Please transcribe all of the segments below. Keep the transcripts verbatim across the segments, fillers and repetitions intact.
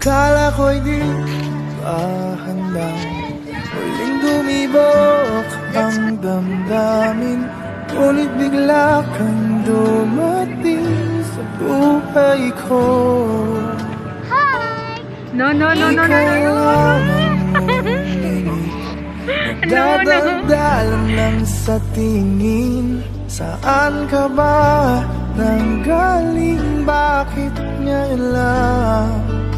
Akala ko'y di pa handang muling dumibok ang damdamin, ngunit bigla kang dumating sa buhay ko. Hi! No, no, no, no, no, no, no. Nagdadaldalan lang sa tingin. Saan ka ba nanggaling? Bakit ngayon lang?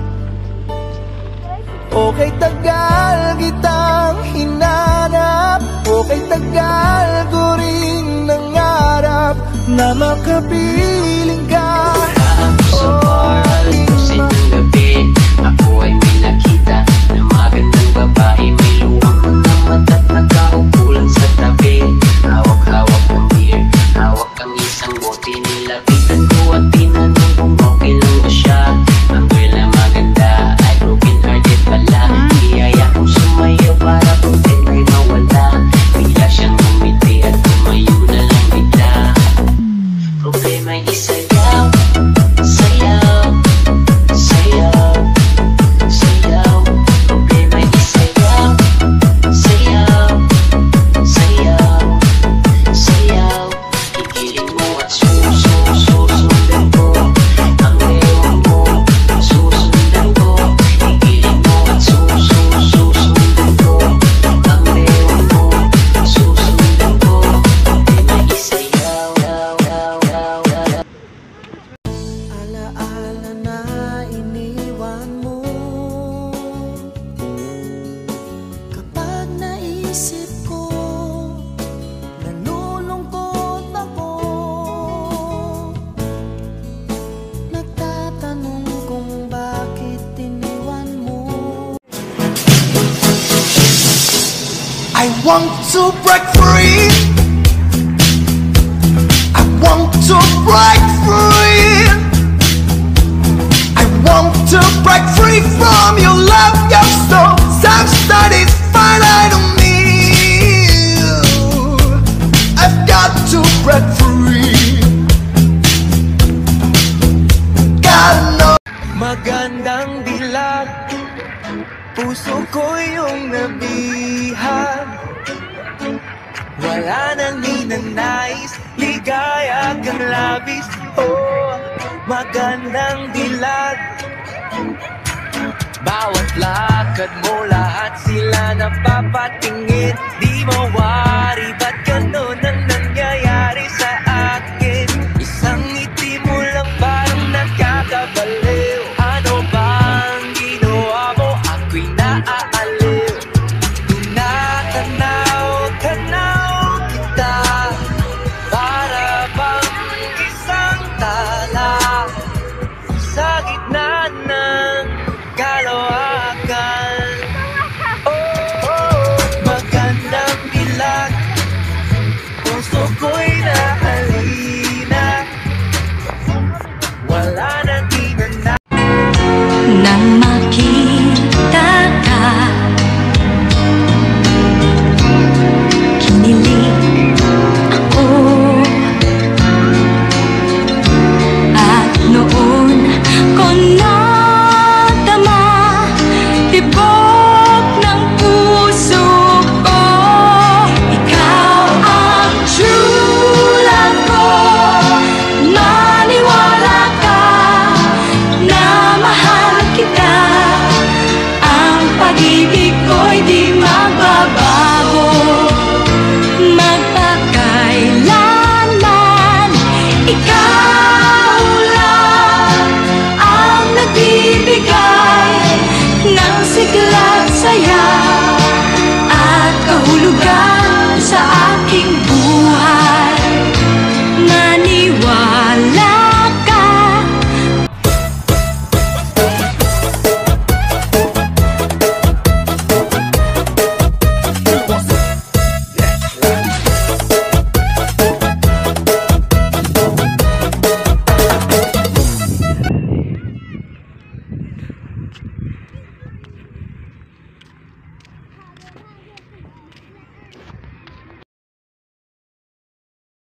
Okay, tagal kitang hinanap. Okay, tagal ko rin nangarap na makapiling ka. Sa bar, alusin ng gabi, ako ay may nakita na magandang babae. May luwang mga mata't nakaupo lang sa tabi. Hawak-hawak ng beer, hawak ang isang bote. Nilapitan ko at tinanong kung okay lang ba siya. Ang girl na maganda ay broken hearted pala. Iyaya kong sumayaw para putin ay mawala. Bigla siyang umiti at tumayo na lang bigla. Problema'y isayaw, sayaw, sayaw, sayaw. Problema'y isayaw, sayaw, sayaw, sayaw. Igiling mo at susundan ko ang leon mo, susundan ko. Igiling mo at susundan ko ang leon mo, susundan ko. Problema'y isayaw. Alaala na iniwan mo. Kapag naisip ko, nalulungkot ako. Nagtatanong kung bakit iniwan mo. I want to break free. I want to break free. I want to break free from your love, your soul. Some studies find I don't need you. I've got to break free. God knows. Magandang dilag, puso ko yung nabihag. Wala nang ninanais, ligaya kang labis. Oh, magandang dilag. Bawat lakad mo, lahat sila napapatingin. Di mawari, ba't ganun ang nangyayari sa akin? Isang ngiti mo lang parang nakakabaliw. Ano bang ginawa mo? Ako'y naaaliw. Tinatanaw, tanaw kita, para bang isang tala sa gitna ng kalawakan. Oh, oh, magandang dilag, puso ko'y nahalina. Wala na di na na. Nang makita ka, kinilig ako. At noon ko nadama, tibok ng puso ko. Ikaw ang true love ko. Maniwala ka na mahal kita. Ang pag-ibig ko'y di magbabago magpakailanman. Ikaw lang ang nagbibigay ng sigla at saya.